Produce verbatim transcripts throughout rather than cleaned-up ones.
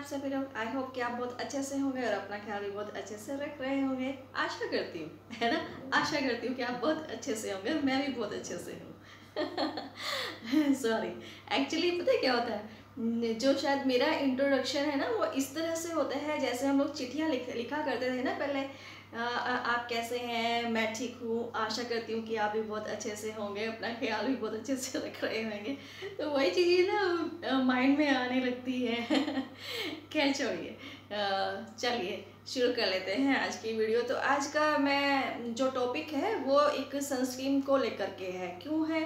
सभी लोग। I hope कि आप बहुत अच्छे से होंगे और अपना ख्याल भी बहुत अच्छे से रख रहे होंगे। आशा करती हूँ, है ना, आशा करती हूँ कि आप बहुत अच्छे से होंगे। मैं भी बहुत अच्छे से हूँ। सॉरी, एक्चुअली पता है क्या होता है, जो शायद मेरा इंट्रोडक्शन है ना वो इस तरह से होता है जैसे हम लोग चिट्ठियाँ लिख लिखा करते थे ना पहले। आ, आ, आप कैसे हैं, मैं ठीक हूँ, आशा करती हूँ कि आप भी बहुत अच्छे से होंगे, अपना ख्याल भी बहुत अच्छे से रख रहे होंगे। तो वही चीज़ें ना माइंड में आने लगती है। खैर छोड़िए, चलिए शुरू कर लेते हैं आज की वीडियो। तो आज का मैं जो टॉपिक है वो एक सनस्क्रीन को लेकर के है। क्यों है,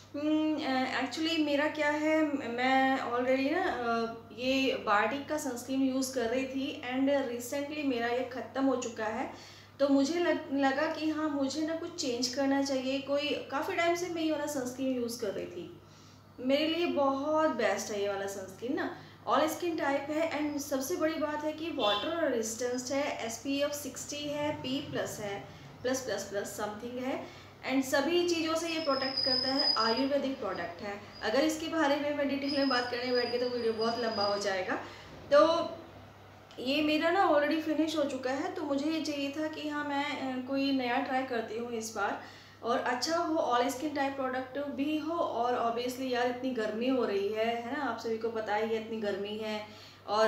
एक्चुअली uh, मेरा क्या है, मैं ऑलरेडी ना uh, ये बार्टिक का सनस्क्रीन यूज़ कर रही थी एंड रिसेंटली मेरा ये ख़त्म हो चुका है। तो मुझे लग, लगा कि हाँ मुझे ना कुछ चेंज करना चाहिए। कोई काफ़ी टाइम से मैं ये वाला सनस्क्रीन यूज़ कर रही थी, मेरे लिए बहुत बेस्ट है ये वाला सनस्क्रीन ना। ऑल स्किन टाइप है एंड सबसे बड़ी बात है कि वाटर रेजिस्टेंस है, एस पी एफ सिक्सटी है, पी प्लस है, प्लस प्लस प्लस समथिंग है एंड सभी चीज़ों से ये प्रोटेक्ट करता है। आयुर्वेदिक प्रोडक्ट है। अगर इसके बारे में मैं डिटेल में बात करने बैठ गई तो वीडियो बहुत लंबा हो जाएगा। तो ये मेरा ना ऑलरेडी फिनिश हो चुका है, तो मुझे ये चाहिए था कि हाँ मैं कोई नया ट्राई करती हूँ इस बार, और अच्छा हो, ऑल स्किन टाइप प्रोडक्ट भी हो। और ऑब्वियसली यार इतनी गर्मी हो रही है है ना, आप सभी को पता ही है इतनी गर्मी है और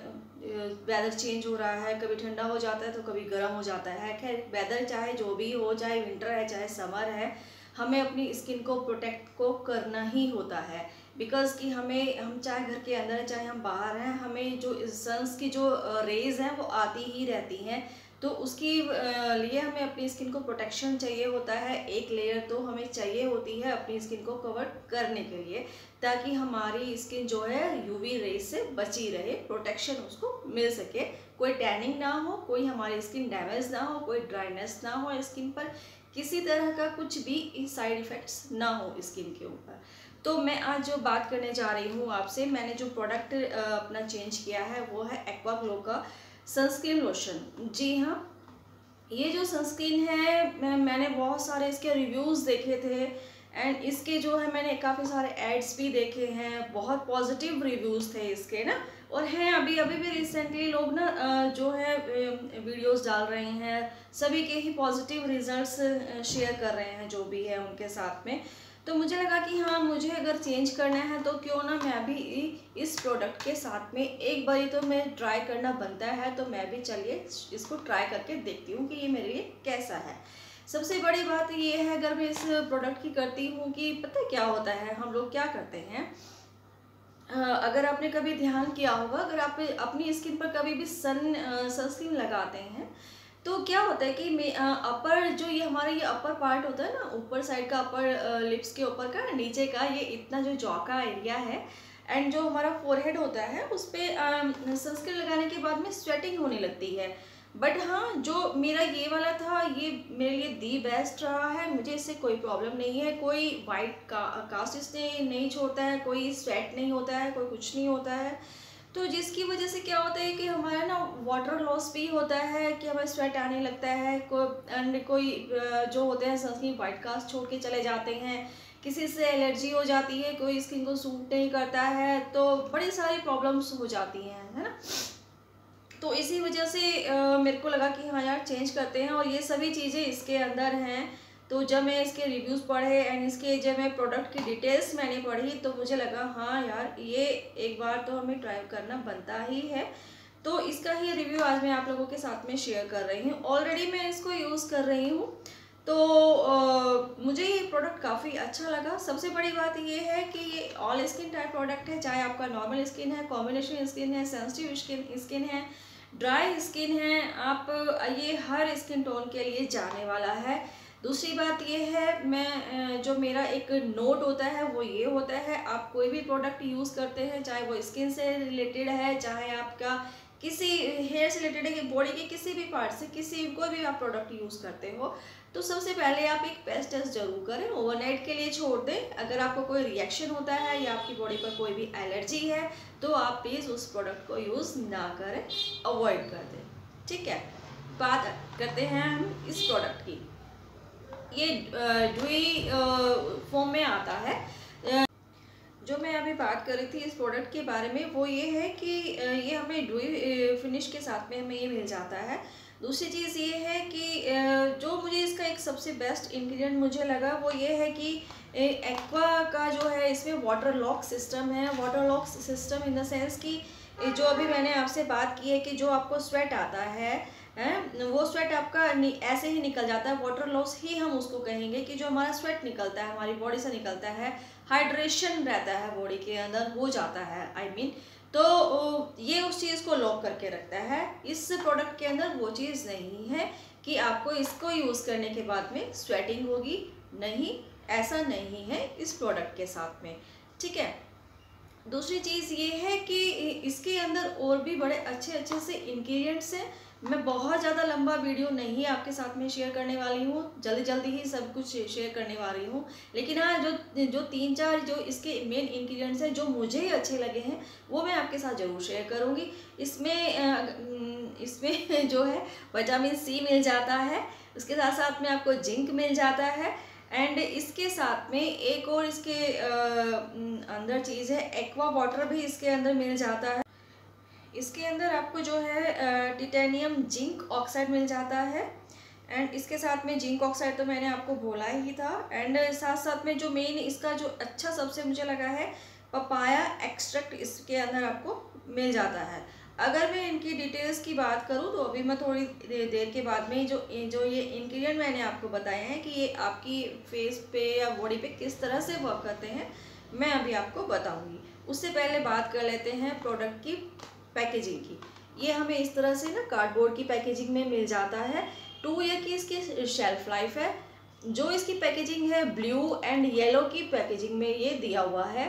वेदर चेंज हो रहा है, कभी ठंडा हो जाता है तो कभी गर्म हो जाता है। खैर वेदर चाहे जो भी हो, चाहे विंटर है चाहे समर है, हमें अपनी स्किन को प्रोटेक्ट को करना ही होता है। बिकॉज कि हमें, हम चाहे घर के अंदर है चाहे हम बाहर हैं, हमें जो सन्स की जो रेज हैं वो आती ही रहती हैं। तो उसकी लिए हमें अपनी स्किन को प्रोटेक्शन चाहिए होता है। एक लेयर तो हमें चाहिए होती है अपनी स्किन को कवर करने के लिए, ताकि हमारी स्किन जो है यूवी रेज से बची रहे, प्रोटेक्शन उसको मिल सके, कोई टैनिंग ना हो, कोई हमारी स्किन डैमेज ना हो, कोई ड्राइनेस ना हो स्किन पर, किसी तरह का कुछ भी साइड इफ़ेक्ट्स ना हो स्किन के ऊपर। तो मैं आज जो बात करने जा रही हूँ आपसे, मैंने जो प्रोडक्ट अपना चेंज किया है वो है एक्वा ग्लो का सनस्क्रीन लोशन। जी हाँ, ये जो सनस्क्रीन है मैं, मैंने बहुत सारे इसके रिव्यूज़ देखे थे एंड इसके जो है मैंने काफ़ी सारे एड्स भी देखे हैं, बहुत पॉजिटिव रिव्यूज़ थे इसके ना। और हैं अभी अभी भी रिसेंटली लोग ना जो है वीडियोस डाल रहे हैं, सभी के ही पॉजिटिव रिजल्ट्स शेयर कर रहे हैं जो भी है उनके साथ में। तो मुझे लगा कि हाँ मुझे अगर चेंज करना है तो क्यों ना मैं भी इस प्रोडक्ट के साथ में एक बारी तो मैं ट्राई करना बनता है। तो मैं भी चलिए इसको ट्राई करके देखती हूँ कि ये मेरे लिए कैसा है। सबसे बड़ी बात ये है अगर मैं इस प्रोडक्ट की करती हूँ कि पता है क्या होता है, हम लोग क्या करते हैं, अगर आपने कभी ध्यान किया होगा, अगर आप अपनी स्किन पर कभी भी सन सनस्क्रीन लगाते हैं तो क्या होता है कि अपर जो ये हमारा ये अपर पार्ट होता है ना, ऊपर साइड का अपर लिप्स के ऊपर का, नीचे का ये इतना जो जॉ का एरिया है एंड जो हमारा फोरहेड होता है उस पर सनस्क्रीन लगाने के बाद में स्वेटिंग होने लगती है। बट हाँ जो मेरा ये वाला था ये मेरे लिए दी बेस्ट रहा है, मुझे इससे कोई प्रॉब्लम नहीं है, कोई वाइट का कास्ट इससे नहीं छोड़ता है, कोई स्वेट नहीं होता है, कोई कुछ नहीं होता है। तो जिसकी वजह से क्या होता है कि हमारा ना वाटर लॉस भी होता है कि हमें स्वेट आने लगता है, कोई एंड कोई जो होते हैं सनस्क्रीन वाइट कास्ट छोड़ के चले जाते हैं, किसी से एलर्जी हो जाती है, कोई स्किन को सूट नहीं करता है, तो बड़ी सारी प्रॉब्लम्स हो जाती हैं, है ना। तो इसी वजह से आ, मेरे को लगा कि हाँ यार चेंज करते हैं, और ये सभी चीज़ें इसके अंदर हैं। तो जब मैं इसके रिव्यूज़ पढ़े एंड इसके जब मैं प्रोडक्ट की डिटेल्स मैंने पढ़ी तो मुझे लगा हाँ यार ये एक बार तो हमें ट्राई करना बनता ही है। तो इसका ही रिव्यू आज मैं आप लोगों के साथ में शेयर कर रही हूँ। ऑलरेडी मैं इसको यूज़ कर रही हूँ, तो आ, मुझे ये प्रोडक्ट काफ़ी अच्छा लगा। सबसे बड़ी बात ये है कि ये ऑल स्किन टाइप प्रोडक्ट है, चाहे आपका नॉर्मल स्किन है, कॉम्बिनेशन स्किन है, सेंसिटिव स्किन स्किन है, ड्राई स्किन है, आप ये हर स्किन टोन के लिए जाने वाला है। दूसरी बात ये है, मैं जो मेरा एक नोट होता है वो ये होता है, आप कोई भी प्रोडक्ट यूज़ करते हैं चाहे वो स्किन से रिलेटेड है, चाहे आपका किसी हेयर से रिलेटेड है, कि बॉडी के किसी भी पार्ट से किसी कोई भी आप प्रोडक्ट यूज़ करते हो, तो सबसे पहले आप एक पेस्ट टेस्ट जरूर करें, ओवरनाइट के लिए छोड़ दें। अगर आपको कोई रिएक्शन होता है या आपकी बॉडी पर कोई भी एलर्जी है तो आप प्लीज़ उस प्रोडक्ट को यूज़ ना करें, अवॉइड कर दें, ठीक है। बात करते हैं हम इस प्रोडक्ट की। ये ड्यूई फॉर्म में आता है। जो मैं अभी बात कर रही थी इस प्रोडक्ट के बारे में, वो ये है कि ये हमें ड्यूई फिनिश के साथ में हमें ये मिल जाता है। दूसरी चीज़ ये है कि जो मुझे इसका एक सबसे बेस्ट इंग्रेडिएंट मुझे लगा वो ये है कि एक्वा का जो है इसमें वाटर लॉक सिस्टम है। Water lock system in the sense कि जो अभी मैंने आपसे बात की है कि जो आपको स्वेट आता है हैं वो स्वेट आपका ऐसे ही निकल जाता है। वाटर लॉस ही हम उसको कहेंगे कि जो हमारा स्वेट निकलता है हमारी बॉडी से निकलता है, हाइड्रेशन रहता है बॉडी के अंदर हो जाता है आई I मीन mean, तो ये उस चीज़ को लॉक करके रखता है। इस प्रोडक्ट के अंदर वो चीज़ नहीं है कि आपको इसको यूज़ करने के बाद में स्वेटिंग होगी, नहीं, ऐसा नहीं है इस प्रोडक्ट के साथ में, ठीक है। दूसरी चीज़ ये है कि इसके अंदर और भी बड़े अच्छे अच्छे से इंग्रेडिएंट्स हैं। मैं बहुत ज़्यादा लंबा वीडियो नहीं आपके साथ में शेयर करने वाली हूँ, जल्दी जल्दी ही सब कुछ शेयर करने वाली हूँ। लेकिन हाँ, जो जो तीन चार जो इसके मेन इंग्रेडिएंट्स हैं जो मुझे अच्छे लगे हैं वो मैं आपके साथ ज़रूर शेयर करूँगी। इसमें इसमें जो है विटामिन सी मिल जाता है, उसके साथ साथ में आपको जिंक मिल जाता है, एंड इसके साथ में एक और इसके अंदर चीज़ है एक्वा वाटर भी इसके अंदर मिल जाता है। इसके अंदर आपको जो है टिटेनियम जिंक ऑक्साइड मिल जाता है, एंड इसके साथ में जिंक ऑक्साइड तो मैंने आपको बोला ही था। एंड साथ साथ में जो मेन इसका जो अच्छा सबसे मुझे लगा है पपाया एक्सट्रैक्ट इसके अंदर आपको मिल जाता है। अगर मैं इनकी डिटेल्स की बात करूं तो अभी मैं थोड़ी देर के बाद में जो जो ये इंग्रेडिएंट मैंने आपको बताए हैं कि ये आपकी फेस पे या बॉडी पे किस तरह से वर्क करते हैं मैं अभी आपको बताऊंगी। उससे पहले बात कर लेते हैं प्रोडक्ट की पैकेजिंग की। ये हमें इस तरह से ना कार्डबोर्ड की पैकेजिंग में मिल जाता है। टू ईयर की इसकी शेल्फ लाइफ है। जो इसकी पैकेजिंग है ब्लू एंड येलो की पैकेजिंग में ये दिया हुआ है।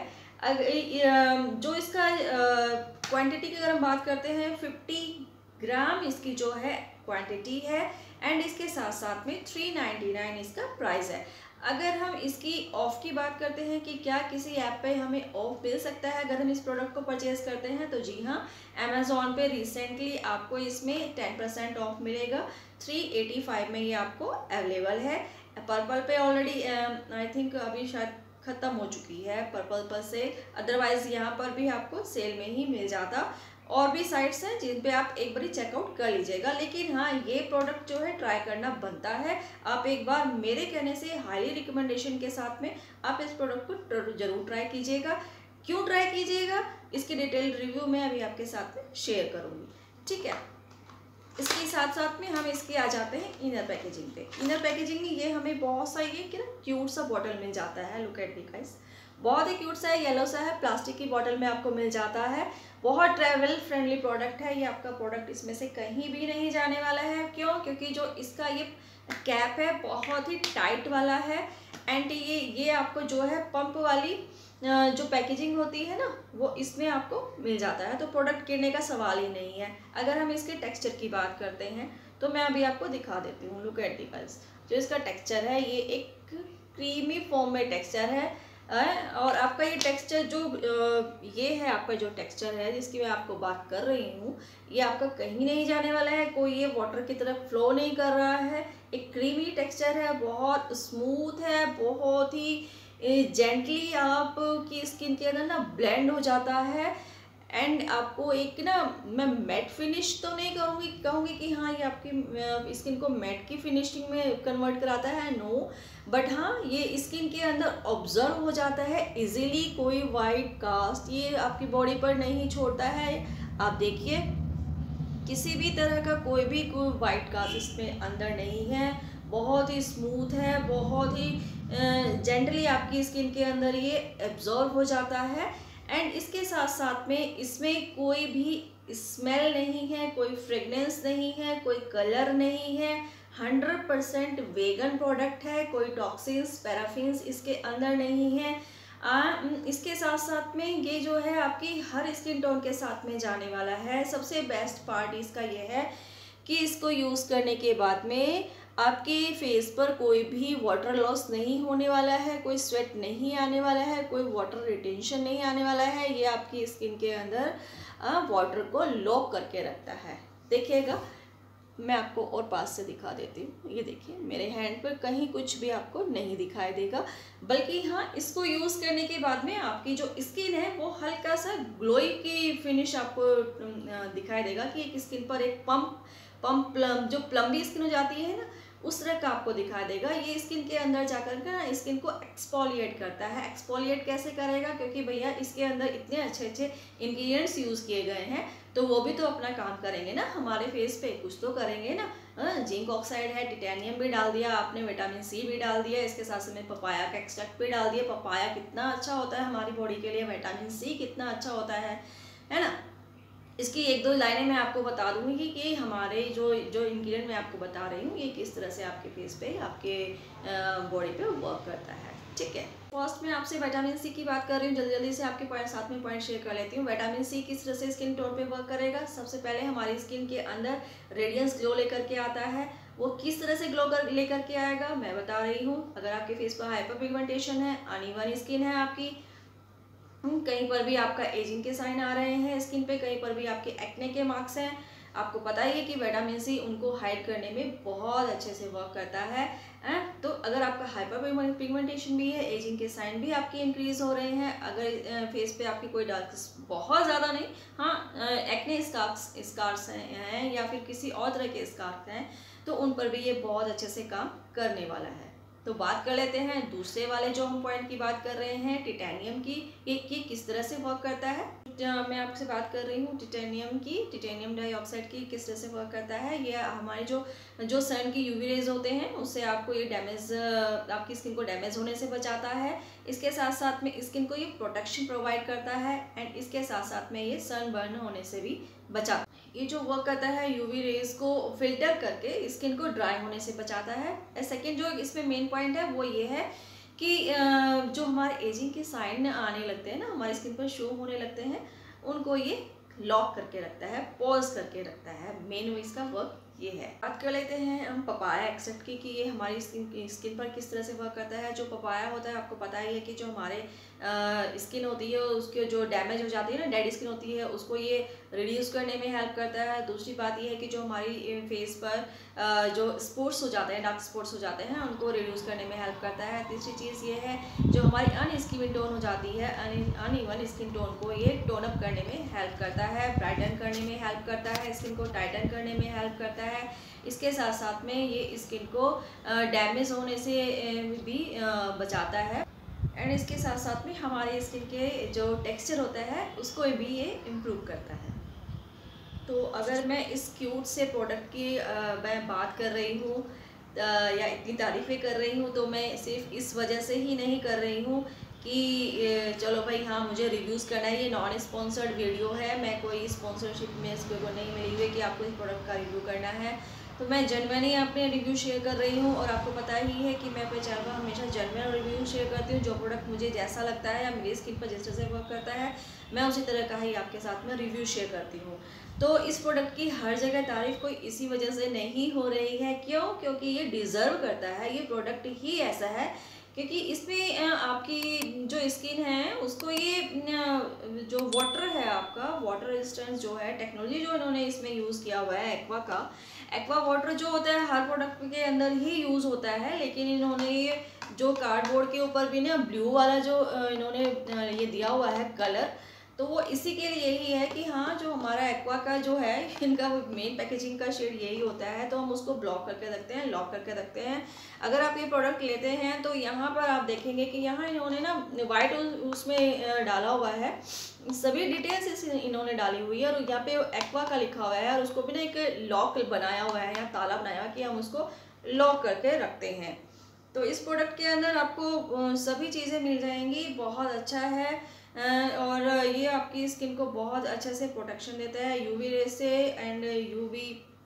जो इसका क्वांटिटी की अगर हम बात करते हैं फिफ्टी ग्राम इसकी जो है क्वांटिटी है, एंड इसके साथ साथ में थ्री नाइन्टी नाइन इसका प्राइस है। अगर हम इसकी ऑफ की बात करते हैं कि क्या किसी ऐप पे हमें ऑफ मिल सकता है अगर हम इस प्रोडक्ट को परचेज करते हैं, तो जी हाँ, अमेज़ॉन पे रिसेंटली आपको इसमें टेन परसेंट ऑफ मिलेगा। थ्री एटी फाइव में ये आपको अवेलेबल है। पर्पल पे ऑलरेडी आई थिंक अभी शायद ख़त्म हो चुकी है पर्पल पर से, अदरवाइज़ यहाँ पर भी आपको सेल में ही मिल जाता। और भी साइट्स हैं जिन पे आप एक बारी चेकआउट कर लीजिएगा। लेकिन हाँ, ये प्रोडक्ट जो है ट्राई करना बनता है। आप एक बार मेरे कहने से हाईली रिकमेंडेशन के साथ में आप इस प्रोडक्ट को जरूर ट्राई कीजिएगा। क्यों ट्राई कीजिएगा इसकी डिटेल रिव्यू मैं अभी आपके साथ में शेयर करूँगी, ठीक है। इसके साथ साथ में हम इसके आ जाते हैं इनर पैकेजिंग पे। इनर पैकेजिंग में ये हमें बहुत सा ये कि ना क्यूट सा बॉटल मिल जाता है। लुक एट दी गाइस, बहुत ही क्यूट सा है, येलो सा है, प्लास्टिक की बॉटल में आपको मिल जाता है। बहुत ट्रैवल फ्रेंडली प्रोडक्ट है ये। आपका प्रोडक्ट इसमें से कहीं भी नहीं जाने वाला है। क्यों? क्योंकि जो इसका ये कैप है बहुत ही टाइट वाला है, एंड ये ये आपको जो है पंप वाली जो पैकेजिंग होती है ना वो इसमें आपको मिल जाता है, तो प्रोडक्ट गिरने का सवाल ही नहीं है। अगर हम इसके टेक्सचर की बात करते हैं तो मैं अभी आपको दिखा देती हूँ। लुक एट दी गाइस, जो इसका टेक्सचर है ये एक क्रीमी फॉर्म में टेक्सचर है, और आपका ये टेक्सचर जो ये है आपका जो टेक्सचर है जिसकी मैं आपको बात कर रही हूँ, ये आपका कहीं नहीं जाने वाला है। कोई ये वाटर की तरफ फ्लो नहीं कर रहा है। एक क्रीमी टेक्सचर है, बहुत स्मूथ है, बहुत ही जेंटली आपकी स्किन के अंदर ना ब्लेंड हो जाता है, एंड आपको एक ना मैं मैट फिनिश तो नहीं करूँगी कहूँगी कि हाँ ये आपकी स्किन को मैट की फिनिशिंग में कन्वर्ट कराता है, नो, बट हाँ ये स्किन के अंदर ऑब्जर्व हो जाता है इजीली। कोई वाइट कास्ट ये आपकी बॉडी पर नहीं छोड़ता है। आप देखिए किसी भी तरह का कोई भी कोई वाइट कास्ट इसमें अंदर नहीं है। बहुत ही स्मूथ है, बहुत ही जेंटली आपकी स्किन के अंदर ये एब्जॉर्ब हो जाता है, एंड इसके साथ साथ में इसमें कोई भी स्मेल नहीं है, कोई फ्रेगनेंस नहीं है, कोई कलर नहीं है। हंड्रेड परसेंट वेगन प्रोडक्ट है, कोई टॉक्सिन्स पैराफिन्स इसके अंदर नहीं है। आ, इसके साथ साथ में ये जो है आपकी हर स्किन टोन के साथ में जाने वाला है। सबसे बेस्ट पार्ट इसका ये है कि इसको यूज़ करने के बाद में आपके फेस पर कोई भी वाटर लॉस नहीं होने वाला है, कोई स्वेट नहीं आने वाला है, कोई वाटर रिटेंशन नहीं आने वाला है। ये आपकी स्किन के अंदर वाटर को लॉक करके रखता है। देखिएगा मैं आपको और पास से दिखा देती हूँ। ये देखिए मेरे हैंड पर कहीं कुछ भी आपको नहीं दिखाई देगा, बल्कि हाँ इसको यूज़ करने के बाद में आपकी जो स्किन है वो हल्का सा ग्लोई की फिनिश आपको दिखाई देगा कि एक स्किन पर एक पम्प पम्प प्लम जो प्लम्बी स्किन हो जाती है ना, उस तरह का आपको दिखा देगा। ये स्किन के अंदर जाकर के ना स्किन को एक्सफोलिएट करता है। एक्सफोलिएट कैसे करेगा, क्योंकि भैया इसके अंदर इतने अच्छे अच्छे इंग्रेडिएंट्स यूज़ किए गए हैं, तो वो भी तो अपना काम करेंगे ना हमारे फेस पे, कुछ तो करेंगे ना। जिंक ऑक्साइड है, टिटेनियम भी डाल दिया आपने, विटामिन सी भी डाल दिया, इसके साथ साथ में पपाया का एक्सट्रैक्ट भी डाल दिया। पपाया कितना अच्छा होता है हमारी बॉडी के लिए, विटामिन सी कितना अच्छा होता है है ना। इसकी एक दो लाइनें मैं आपको बता दूंगी कि हमारे जो जो इंग्रेडिएंट मैं आपको बता रही हूँ ये किस तरह से आपके फेस पे, आपके बॉडी पे वर्क करता है। ठीक है, फर्स्ट मैं आपसे विटामिन सी की बात कर रही हूँ, जल्दी जल्दी से आपके पॉइंट साथ में पॉइंट शेयर कर लेती हूँ। विटामिन सी किस तरह से स्किन टोन पे वर्क करेगा। सबसे पहले हमारी स्किन के अंदर रेडियंस ग्लो लेकर के आता है। वो किस तरह से ग्लो कर लेकर के आएगा मैं बता रही हूँ। अगर आपके फेस पर हाइपर पिगमेंटेशन है, अनइवन स्किन है आपकी, कहीं पर भी आपका एजिंग के साइन आ रहे हैं स्किन पे, कहीं पर भी आपके एक्ने के मार्क्स हैं, आपको पता ही है कि विटामिन सी उनको हाइड करने में बहुत अच्छे से वर्क करता है। तो अगर आपका हाइपर पिगमेंटेशन भी है, एजिंग के साइन भी आपकी इंक्रीज हो रहे हैं, अगर फेस पे आपकी कोई डार्क बहुत ज़्यादा नहीं, हाँ एक्ने स्कार्स स्कार्स हैं या फिर किसी और तरह के स्कार्स हैं, तो उन पर भी ये बहुत अच्छे से काम करने वाला है। तो बात कर लेते हैं दूसरे वाले जो हम पॉइंट की बात कर रहे हैं, टिटेनियम की। ये ये किस तरह से वर्क करता है, मैं आपसे बात कर रही हूँ टिटेनियम की, टिटेनियम डाइऑक्साइड की किस तरह से वर्क करता है। ये हमारे जो जो सन की यूवी रेज होते हैं उससे आपको ये डैमेज, आपकी स्किन को डैमेज होने से बचाता है। इसके साथ साथ में स्किन को ये प्रोटेक्शन प्रोवाइड करता है, एंड इसके साथ साथ में ये सन बर्न होने से भी बचाता है। ये जो वर्क करता है यूवी रेज को फिल्टर करके स्किन को ड्राई होने से बचाता है। सेकेंड जो इसमें मेन पॉइंट है वो ये है कि जो हमारे एजिंग के साइन आने लगते हैं ना, हमारी स्किन पर शो होने लगते हैं, उनको ये लॉक करके रखता है, पॉज करके रखता है। मेन इसका वर्क ये है। बात कर लेते हैं हम पपाया एक्सेप्ट की कि ये हमारी स्किन स्किन पर किस तरह से वर्क करता है। जो पपाया होता है आपको पता ही है कि जो हमारे स्किन होती है उसके जो डैमेज हो जाती है ना, डेड स्किन होती है, उसको ये रिड्यूस करने में हेल्प करता है। दूसरी बात ये है कि जो हमारी फेस पर आ, जो स्पॉट्स हो जाते हैं, डार्क स्पॉट्स हो जाते हैं, उनको रिड्यूस करने में हेल्प करता है। तीसरी चीज़ ये है जो हमारी अन स्किन टोन हो जाती है, अन इवन स्किन टोन को ये टोन अप करने में हेल्प करता है, ब्राइटन करने में हेल्प करता है, स्किन को टाइटन करने में हेल्प करता है। इसके साथ साथ में ये स्किन को डैमेज होने से भी बचाता है, एंड इसके साथ साथ में हमारे स्किन के जो टेक्सचर होता है उसको भी ये इम्प्रूव करता है। तो अगर मैं इस क्यूट से प्रोडक्ट की मैं बात कर रही हूँ या इतनी तारीफ़ें कर रही हूँ, तो मैं सिर्फ इस वजह से ही नहीं कर रही हूँ कि चलो भाई हाँ मुझे रिव्यूज़ करना है। ये नॉन स्पॉन्सर्ड वीडियो है, मैं कोई स्पॉन्सरशिप में इसको नहीं मिली हुई कि आपको इस प्रोडक्ट का रिव्यू करना है। तो मैं जेन्युइनली अपने रिव्यू शेयर कर रही हूँ, और आपको पता ही है कि मैं अपने चैनल पर हमेशा जेन्युइन रिव्यू शेयर करती हूँ। जो प्रोडक्ट मुझे जैसा लगता है या मेरी स्किन पर जिस तरह से वर्क करता है, मैं उसी तरह का ही आपके साथ में रिव्यू शेयर करती हूँ। तो इस प्रोडक्ट की हर जगह तारीफ़ कोई इसी वजह से नहीं हो रही है। क्यों? क्योंकि ये डिज़र्व करता है, ये प्रोडक्ट ही ऐसा है क्योंकि इसमें आपकी जो स्किन है उसको ये जो वाटर है, आपका वाटर रेजिस्टेंस जो है, टेक्नोलॉजी जो इन्होंने इसमें यूज़ किया हुआ है एक्वा का, एक्वा वाटर जो होता है हर प्रोडक्ट के अंदर ही यूज़ होता है, लेकिन इन्होंने ये जो कार्डबोर्ड के ऊपर भी ना ब्लू वाला जो इन्होंने ये दिया हुआ है कलर, तो वो इसी के लिए यही है कि हाँ जो हमारा एक्वा का जो है इनका मेन पैकेजिंग का शेड यही होता है, तो हम उसको ब्लॉक करके रखते हैं, लॉक करके रखते हैं। अगर आप ये प्रोडक्ट लेते हैं तो यहाँ पर आप देखेंगे कि यहाँ इन्होंने ना वाइट उसमें डाला हुआ है, सभी डिटेल्स इन्होंने डाली हुई है, और यहाँ पे एक्वा का लिखा हुआ है, और उसको भी ना एक लॉक बनाया हुआ है या ताला बनाया हुआ कि हम उसको लॉक करके रखते हैं। तो इस प्रोडक्ट के अंदर आपको सभी चीज़ें मिल जाएंगी, बहुत अच्छा है, और ये आपकी स्किन को बहुत अच्छे से प्रोटेक्शन देता है यूवी रे से, एंड यूवी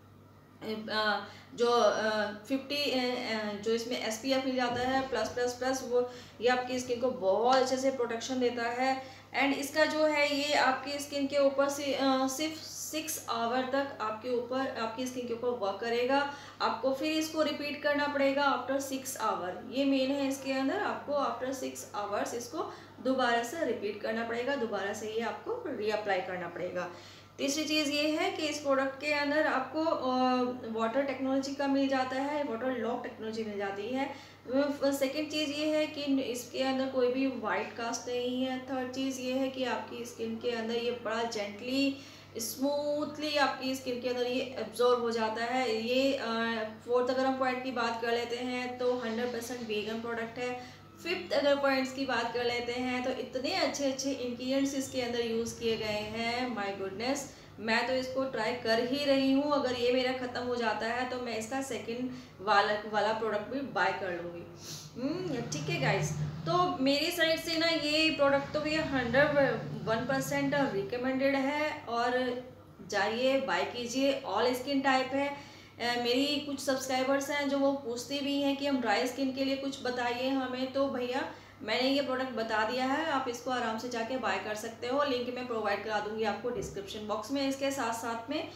जो फिफ्टी जो इसमें एस पी एफ मिल जाता है प्लस प्लस प्लस, वो ये आपकी स्किन को बहुत अच्छे से प्रोटेक्शन देता है। एंड इसका जो है ये आपकी स्किन के ऊपर से सिर्फ सिक्स आवर तक आपके ऊपर, आपकी स्किन के ऊपर वर्क करेगा। आपको फिर इसको रिपीट करना पड़ेगा आफ्टर सिक्स आवर, ये मेन है इसके अंदर, आपको आफ्टर सिक्स आवर्स इसको दोबारा से रिपीट करना पड़ेगा, दोबारा से ये आपको रीअप्लाई करना पड़ेगा। तीसरी चीज़ ये है कि इस प्रोडक्ट के अंदर आपको वाटर टेक्नोलॉजी का मिल जाता है, वाटर लॉक टेक्नोलॉजी मिल जाती है। सेकंड चीज़ ये है कि इसके अंदर कोई भी वाइट कास्ट नहीं है। थर्ड चीज़ ये है कि आपकी स्किन के अंदर ये बड़ा जेंटली स्मूथली आपकी स्किन के अंदर ये एब्जॉर्ब हो जाता है। ये फोर्थ अगर हम पॉइंट की बात कर लेते हैं तो हंड्रेड परसेंट वीगन प्रोडक्ट है। फिफ्थ अगर पॉइंट्स की बात कर लेते हैं तो इतने अच्छे अच्छे इंग्रेडिएंट्स इसके अंदर यूज़ किए गए हैं, माय गुडनेस। मैं तो इसको ट्राई कर ही रही हूँ। अगर ये मेरा ख़त्म हो जाता है तो मैं इसका सेकंड वाला वाला प्रोडक्ट भी बाय कर लूँगी। ठीक है गाइस, तो मेरी साइड से ना ये प्रोडक्ट तो भैया हंड्रेड वन परसेंट रिकमेंडेड है और जाइए बाय कीजिए। ऑल स्किन टाइप है। Uh, मेरी कुछ सब्सक्राइबर्स हैं जो वो पूछते भी हैं कि हम ड्राई स्किन के लिए कुछ बताइए हमें, तो भैया मैंने ये प्रोडक्ट बता दिया है, आप इसको आराम से जाके बाय कर सकते हो। लिंक मैं प्रोवाइड करा दूंगी आपको डिस्क्रिप्शन बॉक्स में। इसके साथ साथ में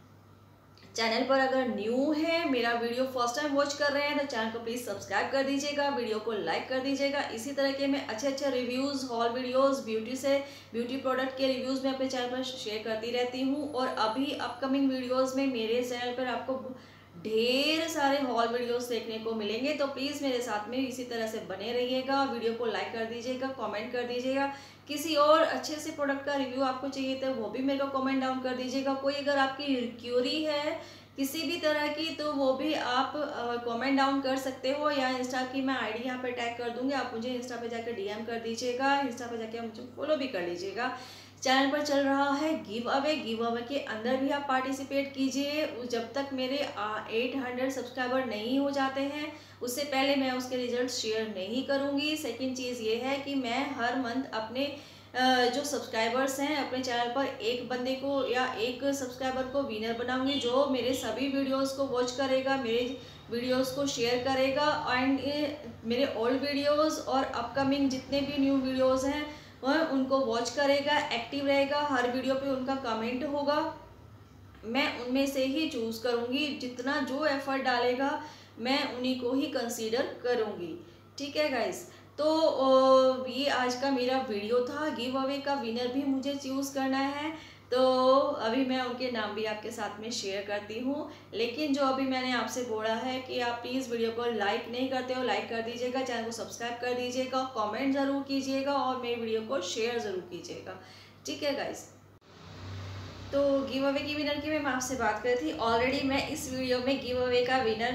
चैनल पर अगर न्यू है, मेरा वीडियो फर्स्ट टाइम वॉच कर रहे हैं तो चैनल को प्लीज़ सब्सक्राइब कर दीजिएगा, वीडियो को लाइक कर दीजिएगा। इसी तरह के मैं अच्छे अच्छे रिव्यूज़, हॉल वीडियोस, ब्यूटी से ब्यूटी प्रोडक्ट के रिव्यूज़ मैं अपने चैनल पर शेयर करती रहती हूँ। और अभी अपकमिंग वीडियोज़ में मेरे चैनल पर आपको ढेर सारे हॉल वीडियोस देखने को मिलेंगे, तो प्लीज़ मेरे साथ में इसी तरह से बने रहिएगा। वीडियो को लाइक कर दीजिएगा, कमेंट कर दीजिएगा। किसी और अच्छे से प्रोडक्ट का रिव्यू आपको चाहिए तो वो भी मेरे को कमेंट डाउन कर दीजिएगा। कोई अगर आपकी क्यूरी है किसी भी तरह की तो वो भी आप कमेंट डाउन कर सकते हो, या इंस्टा की मैं आईडी यहाँ पे टैग कर दूंगी, आप मुझे इंस्टा पे जाकर डीएम कर दीजिएगा। इंस्टा पे जाके मुझे फॉलो भी कर लीजिएगा। चैनल पर चल रहा है गिव अवे, गिव अवे के अंदर भी आप पार्टिसिपेट कीजिए। जब तक मेरे एट हंड्रेड सब्सक्राइबर नहीं हो जाते हैं उससे पहले मैं उसके रिजल्ट शेयर नहीं करूँगी। सेकेंड चीज़ ये है कि मैं हर मंथ अपने जो सब्सक्राइबर्स हैं अपने चैनल पर एक बंदे को या एक सब्सक्राइबर को विनर बनाऊंगी जो मेरे सभी वीडियोस को वॉच करेगा, मेरे वीडियोस को शेयर करेगा एंड मेरे ओल्ड वीडियोस और अपकमिंग जितने भी न्यू वीडियोस हैं वह उनको वॉच करेगा, एक्टिव रहेगा, हर वीडियो पे उनका कमेंट होगा। मैं उनमें से ही चूज़ करूँगी, जितना जो एफर्ट डालेगा मैं उन्हीं को ही कंसीडर करूँगी। ठीक है गाइस, तो ये आज का मेरा वीडियो था। गिव अवे का विनर भी मुझे चूज़ करना है, तो अभी मैं उनके नाम भी आपके साथ में शेयर करती हूँ। लेकिन जो अभी मैंने आपसे बोला है कि आप प्लीज़ वीडियो को लाइक नहीं करते हो, लाइक कर दीजिएगा, चैनल को सब्सक्राइब कर दीजिएगा, कमेंट ज़रूर कीजिएगा और मेरे वीडियो को शेयर ज़रूर कीजिएगा। ठीक है गाइस, तो गिव अवे की विनर की मैं आपसे बात कर थी। ऑलरेडी मैं इस वीडियो में गिव अवे का विनर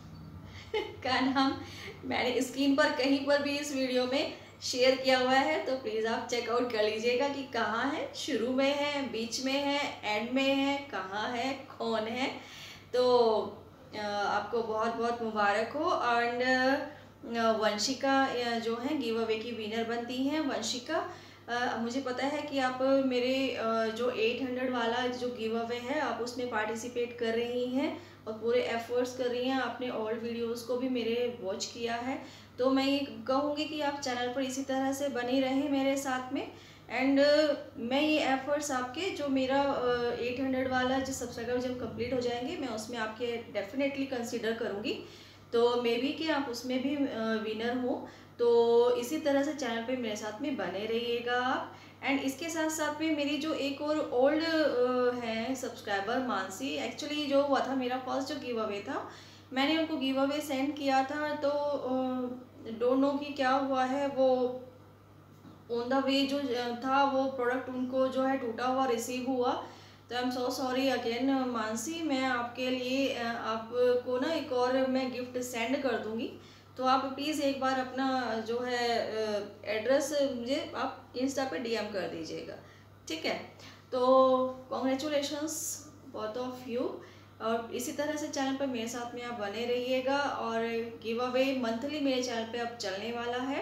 का नाम मैंने स्क्रीन पर कहीं पर भी इस वीडियो में शेयर किया हुआ है, तो प्लीज़ आप चेकआउट कर लीजिएगा कि कहाँ है, शुरू में है, बीच में है, एंड में है, कहाँ है, कौन है। तो आपको बहुत बहुत मुबारक हो। एंड वंशिका जो है गिव अवे की विनर बनती हैं। वंशिका, Uh, मुझे पता है कि आप मेरे uh, जो एट हंड्रेड वाला जो गिव अवे है आप उसमें पार्टिसिपेट कर रही हैं और पूरे एफर्ट्स कर रही हैं। आपने ओल्ड वीडियोस को भी मेरे वॉच किया है, तो मैं ये कहूँगी कि आप चैनल पर इसी तरह से बनी रहें मेरे साथ में। एंड uh, मैं ये एफर्ट्स आपके जो मेरा एट हंड्रेड वाला जो सब्सक्राइबर जब कंप्लीट हो जाएंगे मैं उसमें आपके डेफिनेटली कंसिडर करूँगी, तो मे बी कि आप उसमें भी विनर हो। तो इसी तरह से चैनल पे मेरे साथ में बने रहिएगा आप। एंड इसके साथ साथ में मेरी जो एक और ओल्ड है सब्सक्राइबर मानसी, एक्चुअली जो हुआ था मेरा फर्स्ट जो गिव अवे था मैंने उनको गिव अवे सेंड किया था, तो डोंट नो कि क्या हुआ है, वो ऑन द वे जो था वो प्रोडक्ट उनको जो है टूटा हुआ रिसीव हुआ। तो I am so sorry again Mansi, मैं आपके लिए आपको ना एक और मैं गिफ्ट सेंड कर दूँगी, तो आप प्लीज़ एक बार अपना जो है एड्रेस मुझे आप इंस्टा पे डीएम कर दीजिएगा। ठीक है, तो कॉन्ग्रेचुलेशंस बोथ ऑफ यू। और इसी तरह से चैनल पर मेरे साथ में आप बने रहिएगा। और गिव अवे मंथली मेरे चैनल पे अब चलने वाला है।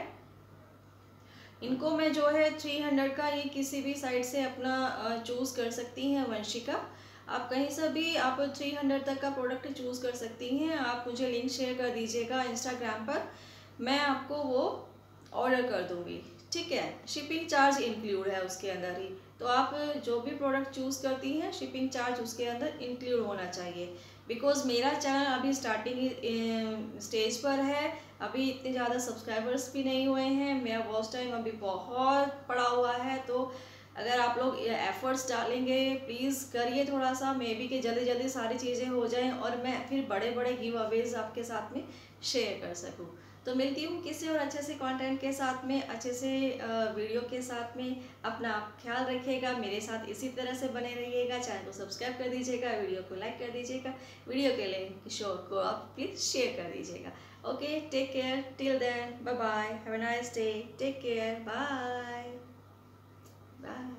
इनको मैं जो है थ्री हंड्रेड का ये किसी भी साइट से अपना चूज़ कर सकती हैं वंशिका, आप कहीं से भी आप थ्री हंड्रेड तक का प्रोडक्ट चूज़ कर सकती हैं। आप मुझे लिंक शेयर कर दीजिएगा इंस्टाग्राम पर, मैं आपको वो ऑर्डर कर दूँगी। ठीक है, शिपिंग चार्ज इंक्लूड है उसके अंदर ही, तो आप जो भी प्रोडक्ट चूज़ करती हैं शिपिंग चार्ज उसके अंदर इंक्लूड होना चाहिए। बिकॉज़ मेरा चैनल अभी स्टार्टिंग स्टेज पर है, अभी इतने ज़्यादा सब्सक्राइबर्स भी नहीं हुए हैं, मेरा वॉच टाइम अभी बहुत पड़ा हुआ है, तो अगर आप लोग एफर्ट्स डालेंगे, प्लीज़ करिए थोड़ा सा, मे बी कि जल्दी जल्दी सारी चीज़ें हो जाएं और मैं फिर बड़े बड़े गिव अवेज आपके साथ में शेयर कर सकूं। तो मिलती हूँ किसी और अच्छे से कंटेंट के साथ में, अच्छे से वीडियो के साथ में। अपना आप ख्याल रखिएगा, मेरे साथ इसी तरह से बने रहिएगा। चैनल को सब्सक्राइब कर दीजिएगा, वीडियो को लाइक कर दीजिएगा, वीडियो के लिंक शो को आप प्लीज़ शेयर कर दीजिएगा। Okay, take care, till then, bye bye, have a nice day, take care, bye bye.